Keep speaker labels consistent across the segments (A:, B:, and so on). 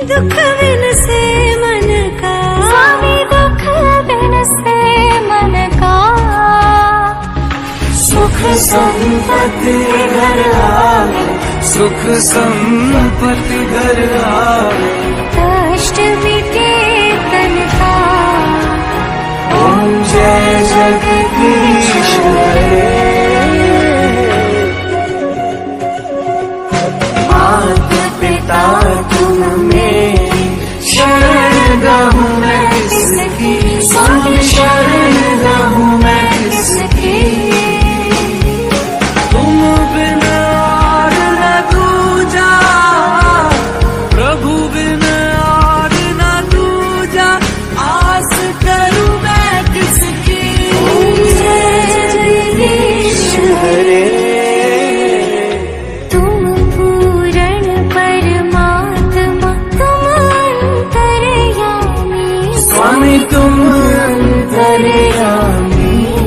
A: दुख बिन से मन का, स्वामी दुख बिन से मन का। सुख संपत्ति घर आवे,
B: सुख संपत्ति घर आवे,
A: कष्ट मिटे तन का।
B: ओम जय जगदीश हरे।
A: मात पिता तुम मेरी, शरण रहूं मैं किसकी, स्वामी शरण रहूं मैं किसकी।
B: तुम बिन और न दूजा, प्रभु बिन और न दूजा, आस करूं मैं किसकी।
A: ओम जय जगदीश हरे। तुम पूर्ण परमात्मा, तुम अंतर्यामी,
B: स्वामी तुम अंतर्यामी,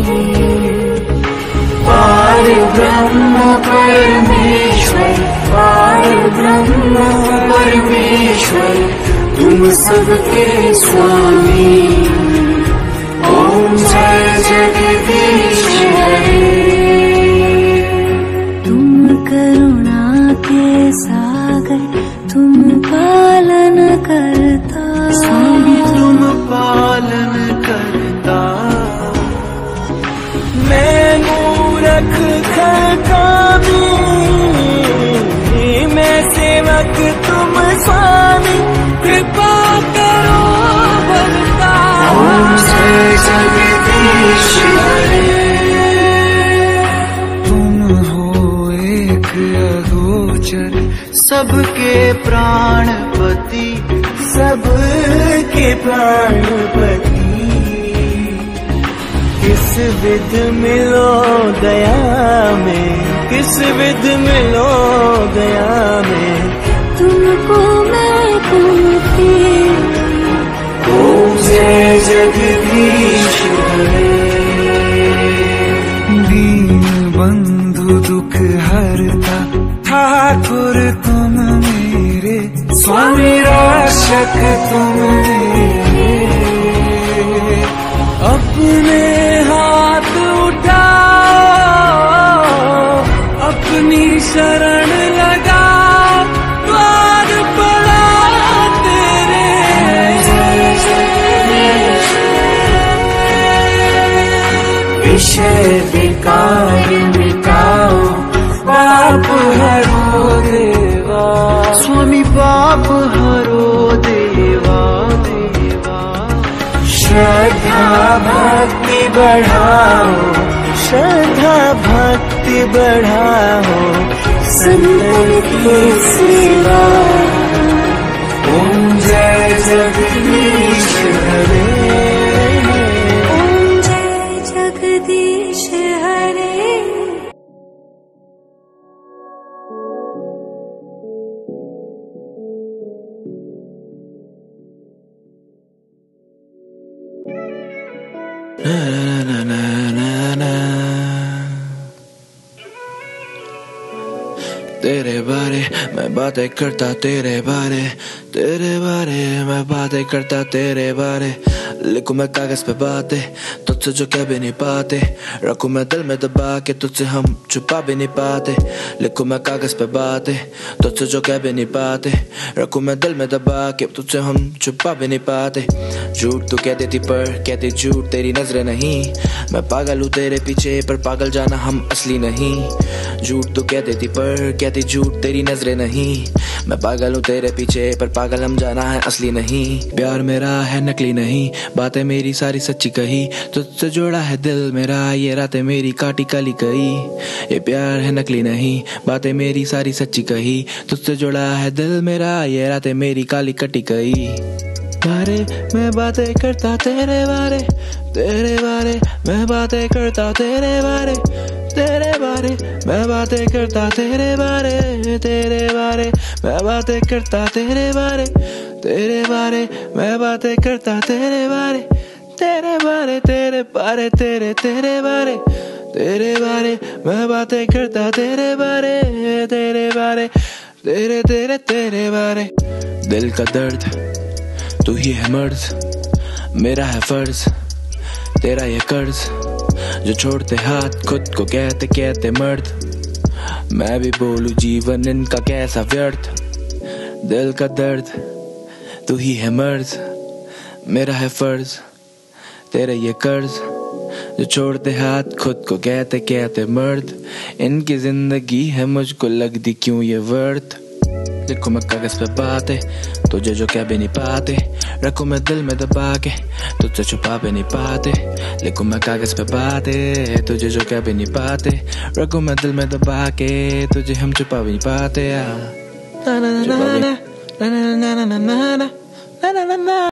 A: पार ब्रह्म परमेश्वर, पार ब्रह्म परमेश्वर, तुम सबके स्वामी। ओम जय जगदीश हरे। तुम करुणा के सागर, तुम पालन करता,
B: स्वामी तुम पालन करता। मैं मूर्ख खकामी, मैं सेवक तुम स्वामी, कृपा करो बलता।
A: ओम जय जगदीश हरे।
B: तुम हो एक अगोचर, सबके प्राणपति, सबके प्राणपति। किस विध मिलो दया में, किस विध मिलो दया में,
A: तुमको मैं पूछती।
B: ओम जय जगदीश हरे। दीन बंधु दुख हरता, ठाकुर तुम मेरे, स्वामी रक्षक तुम मेरे। अपने हाथ उठाओ, अपनी शरण लगाओ, द्वार पड़ा तेरे।
A: विषय विकार मिटाओ,
B: पाप हरो देवा, स्वामी पाप हरो देवा देवा।
A: श्रद्धा भक्ति बढ़ाओ,
B: श्रद्धा भक्ति बढ़ाओ,
A: संतन की सेवा।
B: ओम जय जगदीश हरे।
A: ओम जय जगदीश हरे।
B: ना ना ना ना ना, तेरे बारे मैं बातें करता, तेरे बारे मैं बातें करता, तेरे बारे लिखूं मैं कागज पे बातें, तुझसे जो कह भी नहीं पाते, रखूं मैं दिल में दबा के, तुझसे हम छुपा भी नहीं पाते। लिखूं मैं कागज पे बातें, तुझसे जो कह भी नहीं पाते, रखूं मैं दिल में दबा के, तुझसे हम छुपा भी नहीं पाते। झूठ तू कह देती पर कहती झूठ तेरी नजरें नहीं, मैं पागल हूँ तेरे पीछे पर पागल जाना हम असली नहीं। झूठ तू कह देती पर कहती झूठ तेरी नजरें नहीं, मैं पागल हूँ तेरे पीछे पर पागल हम जाना है असली नहीं। प्यार मेरा है नकली नहीं, बातें मेरी सारी सच्ची कही, तुझसे जोड़ा है दिल मेरा, ये रातें मेरी काटी काली गई। ये प्यार है नकली नहीं, बातें मेरी सारी सच्ची कही, तुझसे जोड़ा है दिल मेरा, ये रातें मेरी काली कटी गई। बारे मैं बातें करता तेरे बारे मैं बातें करता तेरे बारे मैं बातें करता तेरे बारे मैं बातें करता तेरे बारे मैं बातें करता तेरे बारे तेरे बारे मैं बातें करता तेरे बारे तेरे तेरे तेरे बारे। दिल का दर्द तू ही है मर्ज, मेरा है फर्ज तेरा ये कर्ज, जो छोड़ते हाथ खुद को कहते कहते मर्द। मैं भी बोलूं जीवन इनका कैसा व्यर्थ। दिल का दर्द तू ही है मर्ज, मेरा है फर्ज तेरा ये कर्ज, जो छोड़ते हाथ खुद को कहते कहते मर्द। इनकी जिंदगी है मुझको लगती क्यों ये वर्थ। लिखूं मैं कागज पे बातें तुझे जो कह भी नहीं पाते, रखूं मैं दिल में दबा के तुझसे छुपा भी नहीं पाते। लिखूं मैं कागज पे बातें तुझे जो कह भी नहीं पाते, रखूं मैं दिल में दबा के तुझे हम छुपा भी नहीं पाते।